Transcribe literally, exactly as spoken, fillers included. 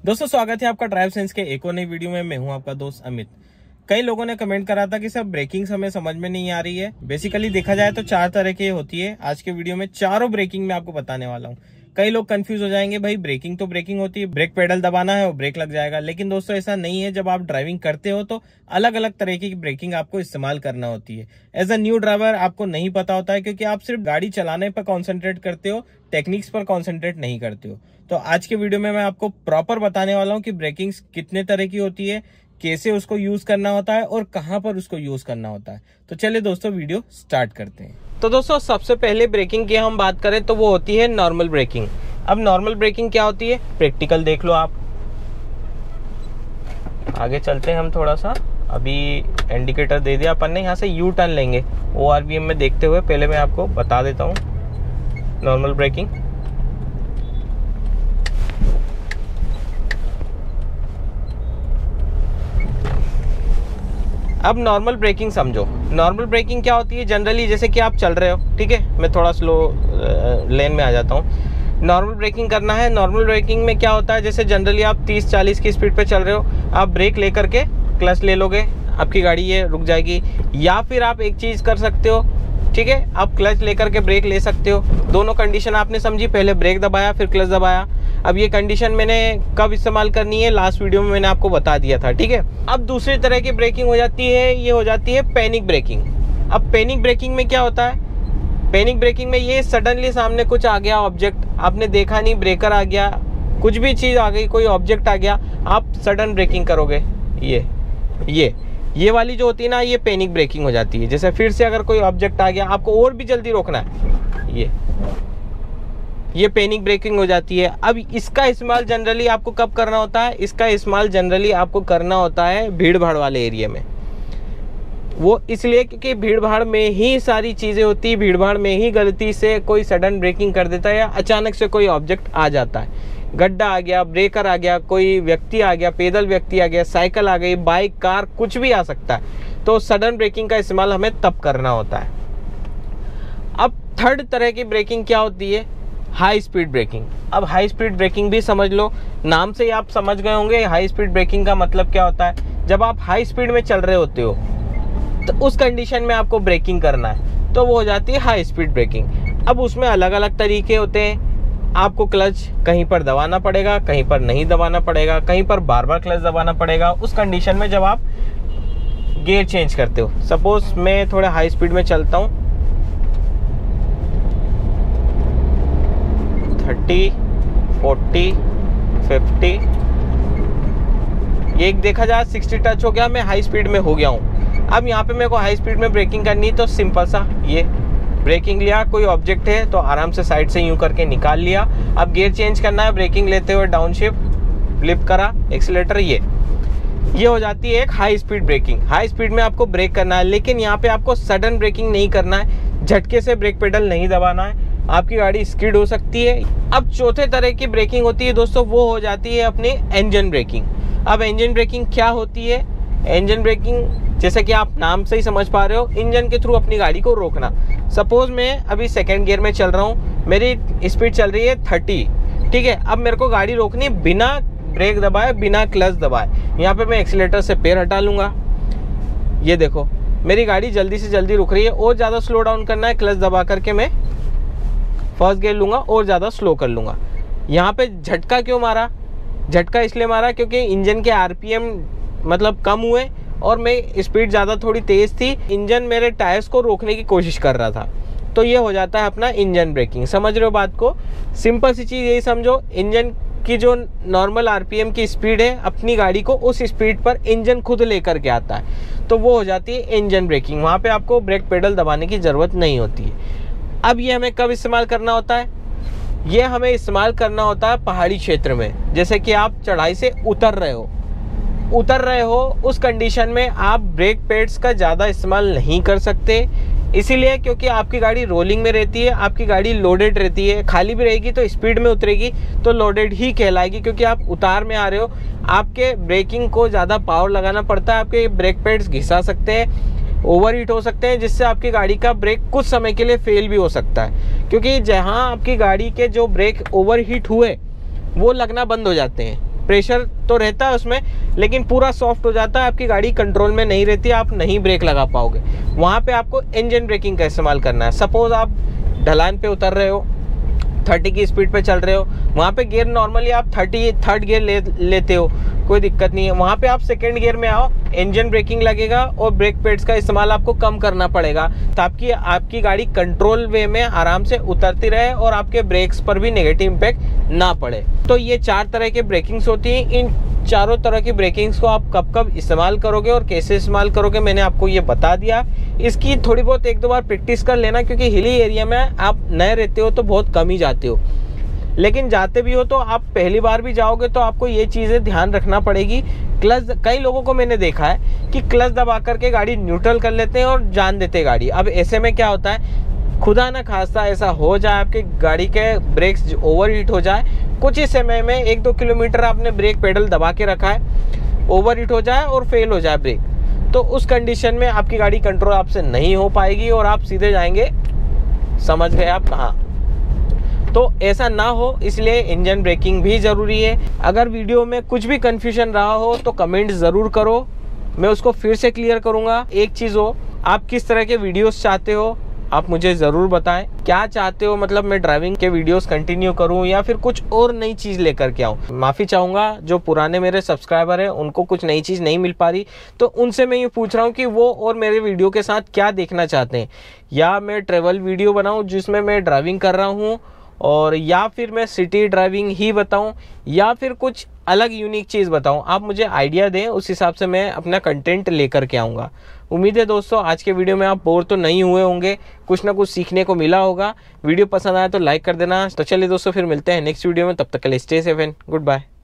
दोस्तों स्वागत है आपका ड्राइव सेंस के एक और नई वीडियो में। मैं हूं आपका दोस्त अमित। कई लोगों ने कमेंट करा था कि सर ब्रेकिंग हमें समझ में नहीं आ रही है। बेसिकली देखा जाए तो चार तरह की होती है। आज के वीडियो में चारों ब्रेकिंग में आपको बताने वाला हूं। कई लोग कंफ्यूज हो जाएंगे, भाई ब्रेकिंग तो ब्रेकिंग होती है, ब्रेक पेडल दबाना है और ब्रेक लग जाएगा। लेकिन दोस्तों ऐसा नहीं है। जब आप ड्राइविंग करते हो तो अलग अलग तरीके की ब्रेकिंग आपको इस्तेमाल करना होती है। एज अ न्यू ड्राइवर आपको नहीं पता होता है, क्योंकि आप सिर्फ गाड़ी चलाने पर कॉन्सेंट्रेट करते हो, टेक्निक्स पर कॉन्सेंट्रेट नहीं करते हो। तो आज के वीडियो में मैं आपको प्रॉपर बताने वाला हूँ कि ब्रेकिंग कितने तरह की होती है, कैसे उसको यूज करना होता है और कहाँ पर उसको यूज करना होता है। तो चलिए दोस्तों वीडियो स्टार्ट करते हैं। तो दोस्तों सबसे पहले ब्रेकिंग की हम बात करें तो वो होती है नॉर्मल ब्रेकिंग। अब नॉर्मल ब्रेकिंग क्या होती है, प्रैक्टिकल देख लो आप। आगे चलते हैं हम थोड़ा सा। अभी इंडिकेटर दे दिया अपन ने, यहाँ से यू टर्न लेंगे ओ आर बी एम में देखते हुए। पहले मैं आपको बता देता हूँ नॉर्मल ब्रेकिंग। अब नॉर्मल ब्रेकिंग समझो। नॉर्मल ब्रेकिंग क्या होती है, जनरली जैसे कि आप चल रहे हो, ठीक है, मैं थोड़ा स्लो लेन में आ जाता हूँ। नॉर्मल ब्रेकिंग करना है। नॉर्मल ब्रेकिंग में क्या होता है, जैसे जनरली आप तीस चालीस की स्पीड पे चल रहे हो, आप ब्रेक ले करके क्लच ले लोगे, आपकी गाड़ी ये रुक जाएगी। या फिर आप एक चीज़ कर सकते हो, ठीक है, आप क्लच लेकर के ब्रेक ले सकते हो। दोनों कंडीशन आपने समझी, पहले ब्रेक दबाया फिर क्लच दबाया। अब ये कंडीशन मैंने कब इस्तेमाल करनी है, लास्ट वीडियो में मैंने आपको बता दिया था, ठीक है। अब दूसरी तरह की ब्रेकिंग हो जाती है, ये हो जाती है पैनिक ब्रेकिंग। अब पैनिक ब्रेकिंग में क्या होता है, पैनिक ब्रेकिंग में ये सडनली सामने कुछ आ गया ऑब्जेक्ट, आपने देखा नहीं, ब्रेकर आ गया, कुछ भी चीज़ आ गई, कोई ऑब्जेक्ट आ गया, आप सडन ब्रेकिंग करोगे। ये ये ये वाली जो होती है ना, ये पैनिक ब्रेकिंग हो जाती है। जैसे फिर से अगर कोई ऑब्जेक्ट आ गया, आपको और भी जल्दी रोकना है, ये ये पैनिक ब्रेकिंग हो जाती है। अब इसका इस्तेमाल जनरली आपको कब करना होता है, इसका इस्तेमाल जनरली आपको करना होता है भीड़ भाड़ वाले एरिया में। वो इसलिए क्योंकि भीड़ भाड़ में ही सारी चीज़ें होती है, भीड़ भाड़ में ही गलती से कोई सडन ब्रेकिंग कर देता है या अचानक से कोई ऑब्जेक्ट आ जाता है। गड्ढा आ गया, ब्रेकर आ गया, कोई व्यक्ति आ गया, पैदल व्यक्ति आ गया, साइकिल आ गई, बाइक, कार, कुछ भी आ सकता है। तो सडन ब्रेकिंग का इस्तेमाल हमें तब करना होता है। अब थर्ड तरह की ब्रेकिंग क्या होती है, हाई स्पीड ब्रेकिंग। अब हाई स्पीड ब्रेकिंग भी समझ लो, नाम से ही आप समझ गए होंगे हाई स्पीड ब्रेकिंग का मतलब क्या होता है। जब आप हाई स्पीड में चल रहे होते हो तो उस कंडीशन में आपको ब्रेकिंग करना है, तो वो हो जाती है हाई स्पीड ब्रेकिंग। अब उसमें अलग अलग तरीके होते हैं। आपको क्लच कहीं पर दबाना पड़ेगा, कहीं पर नहीं दबाना पड़ेगा, कहीं पर बार बार क्लच दबाना पड़ेगा। उस कंडीशन में जब आप गियर चेंज करते हो, सपोज मैं थोड़ा हाई स्पीड में चलता हूँ, थर्टी, फोर्टी, फिफ्टी, ये एक देखा जाए सिक्सटी टच हो गया, मैं हाई स्पीड में हो गया हूँ। अब यहाँ पे मेरे को हाई स्पीड में ब्रेकिंग करनी, तो सिंपल सा ये ब्रेकिंग लिया, कोई ऑब्जेक्ट है तो आराम से साइड से यूं करके निकाल लिया। अब गियर चेंज करना है, ब्रेकिंग लेते हुए डाउन शिफ्ट, फ्लिप करा, एक्सीलेटर, ये ये हो जाती है एक high speed braking. High speed में आपको ब्रेक करना है, लेकिन यहाँ पे आपको सडन ब्रेकिंग नहीं करना है, झटके से ब्रेक पेडल नहीं दबाना है, आपकी गाड़ी स्किड हो सकती है। अब चौथे तरह की ब्रेकिंग होती है दोस्तों, वो हो जाती है अपनी इंजन ब्रेकिंग। अब इंजन ब्रेकिंग क्या होती है, इंजन ब्रेकिंग जैसे कि आप नाम से ही समझ पा रहे हो, इंजन के थ्रू अपनी गाड़ी को रोकना। सपोज मैं अभी सेकेंड गियर में चल रहा हूँ, मेरी स्पीड चल रही है थर्टी, ठीक है। अब मेरे को गाड़ी रोकनी बिना ब्रेक दबाए, बिना क्लच दबाए। यहाँ पे मैं एक्सीलेटर से पैर हटा लूँगा, ये देखो मेरी गाड़ी जल्दी से जल्दी रुक रही है। और ज़्यादा स्लो डाउन करना है, क्लच दबा करके मैं फर्स्ट गियर लूँगा और ज़्यादा स्लो कर लूँगा। यहाँ पे झटका क्यों मारा, झटका इसलिए मारा क्योंकि इंजन के आर पी एम मतलब कम हुए और मैं स्पीड ज़्यादा थोड़ी तेज़ थी, इंजन मेरे टायर्स को रोकने की कोशिश कर रहा था। तो ये हो जाता है अपना इंजन ब्रेकिंग। समझ रहे हो बात को, सिंपल सी चीज़ यही समझो, इंजन की जो नॉर्मल आरपीएम की स्पीड है, अपनी गाड़ी को उस स्पीड पर इंजन खुद लेकर के आता है, तो वो हो जाती है इंजन ब्रेकिंग। वहाँ पे आपको ब्रेक पेडल दबाने की ज़रूरत नहीं होती है। अब ये हमें कब इस्तेमाल करना होता है, ये हमें इस्तेमाल करना होता है पहाड़ी क्षेत्र में। जैसे कि आप चढ़ाई से उतर रहे हो उतर रहे हो उस कंडीशन में आप ब्रेक पैड्स का ज़्यादा इस्तेमाल नहीं कर सकते, इसीलिए क्योंकि आपकी गाड़ी रोलिंग में रहती है, आपकी गाड़ी लोडेड रहती है। खाली भी रहेगी तो स्पीड में उतरेगी तो लोडेड ही कहलाएगी, क्योंकि आप उतार में आ रहे हो, आपके ब्रेकिंग को ज़्यादा पावर लगाना पड़ता है, आपके ब्रेक पैड्स घिसा सकते हैं, ओवर हीट हो सकते हैं, जिससे आपकी गाड़ी का ब्रेक कुछ समय के लिए फेल भी हो सकता है। क्योंकि जहाँ आपकी गाड़ी के जो ब्रेक ओवर हीट हुए वो लगना बंद हो जाते हैं, प्रेशर तो रहता है उसमें, लेकिन पूरा सॉफ्ट हो जाता है, आपकी गाड़ी कंट्रोल में नहीं रहती, आप नहीं ब्रेक लगा पाओगे। वहाँ पे आपको इंजन ब्रेकिंग का इस्तेमाल करना है। सपोज आप ढलान पे उतर रहे हो, तीस की स्पीड पे चल रहे हो, वहाँ पे गियर नॉर्मली आप तीस थर्ड गियर ले लेते हो, कोई दिक्कत नहीं है। वहाँ पे आप सेकेंड गियर में आओ, इंजन ब्रेकिंग लगेगा और ब्रेक पैड्स का इस्तेमाल आपको कम करना पड़ेगा, ताकि आपकी गाड़ी कंट्रोल वे में आराम से उतरती रहे और आपके ब्रेक्स पर भी नेगेटिव इम्पैक्ट ना पड़े। तो ये चार तरह के ब्रेकिंग्स होती हैं। इन चारों तरह की ब्रेकिंग्स को आप कब कब इस्तेमाल करोगे और कैसे इस्तेमाल करोगे मैंने आपको ये बता दिया। इसकी थोड़ी बहुत एक दो बार प्रैक्टिस कर लेना, क्योंकि हिली एरिया में आप नए रहते हो तो बहुत कम ही जाते हो, लेकिन जाते भी हो तो आप पहली बार भी जाओगे तो आपको ये चीज़ें ध्यान रखना पड़ेगी। क्लच, कई लोगों को मैंने देखा है कि क्लच दबा करके गाड़ी न्यूट्रल कर लेते हैं और जान देते हैं गाड़ी। अब ऐसे में क्या होता है, खुदा ना खास्ता ऐसा हो जाए आपकी गाड़ी के ब्रेक्स ओवर हीट हो जाए, कुछ ही समय में एक दो किलोमीटर आपने ब्रेक पेडल दबा के रखा है, ओवर हीट हो जाए और फेल हो जाए ब्रेक, तो उस कंडीशन में आपकी गाड़ी कंट्रोल आपसे नहीं हो पाएगी और आप सीधे जाएंगे, समझ गए आप कहाँ। तो ऐसा ना हो, इसलिए इंजन ब्रेकिंग भी ज़रूरी है। अगर वीडियो में कुछ भी कन्फ्यूजन रहा हो तो कमेंट ज़रूर करो, मैं उसको फिर से क्लियर करूँगा। एक चीज़ हो, आप किस तरह के वीडियोस चाहते हो आप मुझे ज़रूर बताएं। क्या चाहते हो, मतलब मैं ड्राइविंग के वीडियोस कंटिन्यू करूं या फिर कुछ और नई चीज़ लेकर के आऊं। माफ़ी चाहूँगा जो पुराने मेरे सब्सक्राइबर हैं उनको कुछ नई चीज़ नहीं मिल पा रही, तो उनसे मैं ये पूछ रहा हूं कि वो और मेरे वीडियो के साथ क्या देखना चाहते हैं। या मैं ट्रेवल वीडियो बनाऊँ जिसमें मैं ड्राइविंग कर रहा हूँ, और या फिर मैं सिटी ड्राइविंग ही बताऊं, या फिर कुछ अलग यूनिक चीज़ बताऊं। आप मुझे आइडिया दें, उस हिसाब से मैं अपना कंटेंट लेकर के आऊँगा। उम्मीद है दोस्तों आज के वीडियो में आप बोर तो नहीं हुए होंगे, कुछ ना कुछ सीखने को मिला होगा। वीडियो पसंद आया तो लाइक कर देना। तो चलिए दोस्तों, फिर मिलते हैं नेक्स्ट वीडियो में, तब तक के लिए stay safe and good bye.